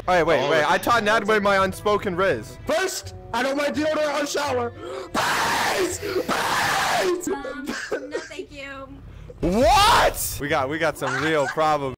Alright, wait. I taught Nadwe my unspoken riz. First, I don't like deodorant on shower. Please! Please! No, thank you. What? We got some real problems.